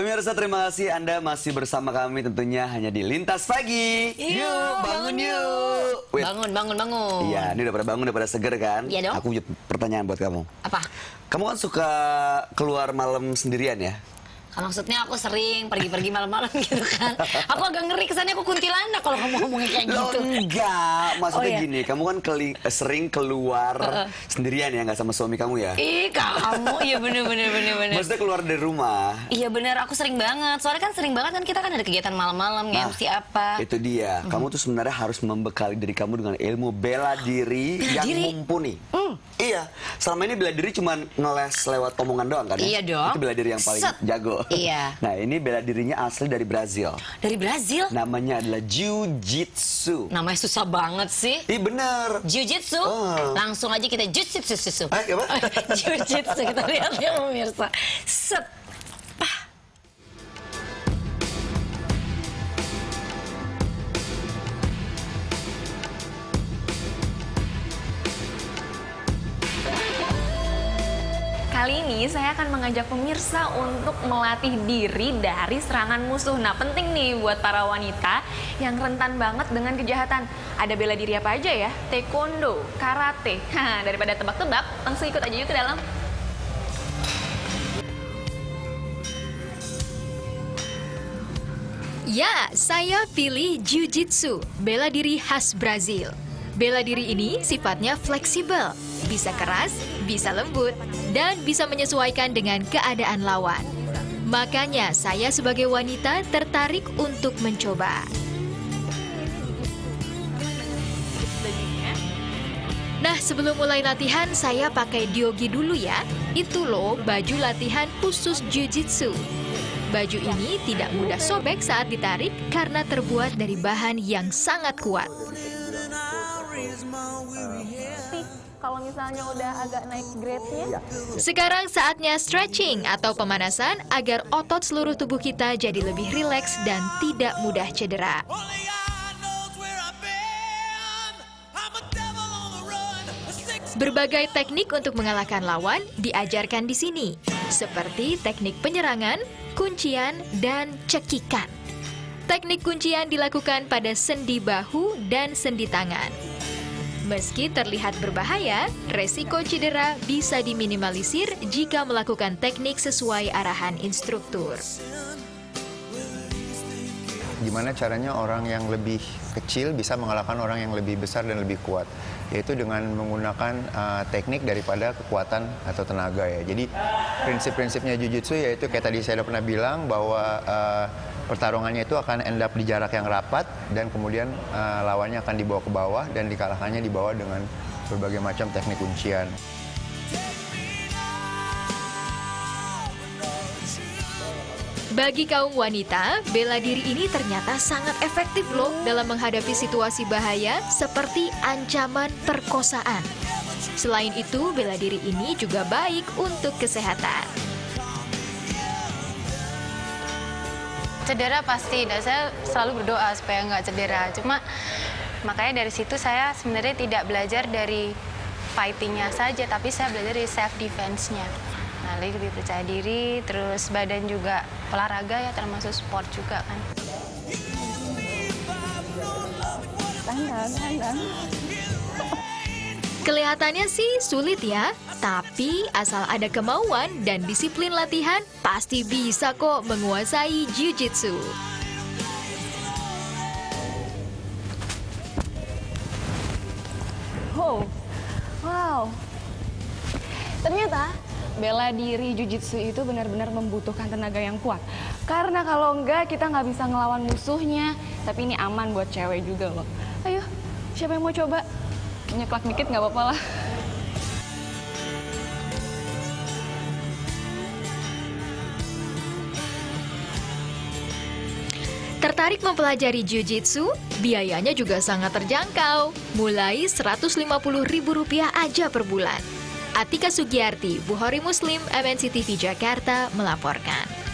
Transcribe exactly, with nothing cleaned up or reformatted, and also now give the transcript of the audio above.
Pemirsa, terima kasih Anda masih bersama kami tentunya hanya di Lintas Pagi. Yuk, bangun yuk. Wait. Bangun, bangun, bangun. Iya, ini udah pada bangun, udah pada seger kan? Iya dong. Aku punya pertanyaan buat kamu. Apa? Kamu kan suka keluar malam sendirian ya? Kan maksudnya aku sering pergi-pergi malam-malam gitu kan. Aku agak ngeri kesannya aku kuntilanak kalau kamu ngomongin kayak Loh, gitu. enggak, maksudnya Oh, iya? gini, kamu kan keli- sering keluar Uh-uh. sendirian ya, nggak sama suami kamu ya? Ih, kamu. Iya bener, bener, bener, bener. Maksudnya keluar dari rumah. Iya bener, aku sering banget. Soalnya kan sering banget kan kita kan ada kegiatan malam-malam, Nah, M C apa. Itu dia, Mm. kamu tuh sebenarnya harus membekali diri kamu dengan ilmu bela diri Bela yang diri? mumpuni. Mm. Iya, selama ini bela diri cuma ngeles lewat omongan doang kan ya? Iya dong. Itu bela diri yang paling Set. jago. Iya. Nah, ini bela dirinya asli dari Brazil. Dari Brazil? Namanya adalah Jiu-Jitsu. Namanya susah banget sih. Ih, bener. Jiu-Jitsu? Oh. Langsung aja kita Jiu-Jitsu. Eh, apa? Jiu-Jitsu, kita lihat ya pemirsa. Set. Kali ini saya akan mengajak pemirsa untuk melatih diri dari serangan musuh. Nah, penting nih buat para wanita yang rentan banget dengan kejahatan. Ada bela diri apa aja ya? Taekwondo, karate. Hah, daripada tebak-tebak, langsung ikut aja yuk ke dalam. Ya, saya pilih Jiu-Jitsu, bela diri khas Brazil. Bela diri ini sifatnya fleksibel, bisa keras, bisa lembut, dan bisa menyesuaikan dengan keadaan lawan. Makanya saya sebagai wanita tertarik untuk mencoba. Nah, sebelum mulai latihan, saya pakai diogi dulu ya. Itu loh baju latihan khusus Jiu-Jitsu. Baju ini tidak mudah sobek saat ditarik karena terbuat dari bahan yang sangat kuat. Kalau misalnya udah agak naik grade-nya, Sekarang saatnya stretching atau pemanasan agar otot seluruh tubuh kita jadi lebih rileks dan tidak mudah cedera. Berbagai teknik untuk mengalahkan lawan diajarkan di sini, seperti teknik penyerangan, kuncian, dan cekikan. Teknik kuncian dilakukan pada sendi bahu dan sendi tangan. Meski terlihat berbahaya, resiko cedera bisa diminimalisir jika melakukan teknik sesuai arahan instruktur. Gimana caranya orang yang lebih kecil bisa mengalahkan orang yang lebih besar dan lebih kuat, yaitu dengan menggunakan uh, teknik daripada kekuatan atau tenaga ya. Jadi prinsip-prinsipnya Jiu-Jitsu yaitu kayak tadi saya udah pernah bilang bahwa uh, pertarungannya itu akan end up di jarak yang rapat dan kemudian uh, lawannya akan dibawa ke bawah dan dikalahkannya dibawa dengan berbagai macam teknik kuncian. Bagi kaum wanita, bela diri ini ternyata sangat efektif loh dalam menghadapi situasi bahaya seperti ancaman perkosaan. Selain itu, bela diri ini juga baik untuk kesehatan. Cedera pasti, dan saya selalu berdoa supaya nggak cedera. Cuma makanya dari situ saya sebenarnya tidak belajar dari fightingnya saja, tapi saya belajar dari self defense-nya. Nah, lebih percaya diri, terus badan juga olahraga ya, termasuk sport juga kan. tahan, tahan. Kelihatannya sih sulit ya, tapi asal ada kemauan dan disiplin latihan, pasti bisa kok menguasai Jiu-Jitsu. Oh, wow. Ternyata bela diri Jiu-Jitsu itu benar-benar membutuhkan tenaga yang kuat. Karena kalau enggak kita nggak bisa ngelawan musuhnya. Tapi ini aman buat cewek juga loh. Ayo, siapa yang mau coba? Nyeklak dikit nggak apa-apa lah. Tertarik mempelajari Jiu-Jitsu? Biayanya juga sangat terjangkau, mulai seratus lima puluh ribu rupiah aja per bulan. Atika Sugiyarti, Bukhari Muslim, M N C T V Jakarta melaporkan.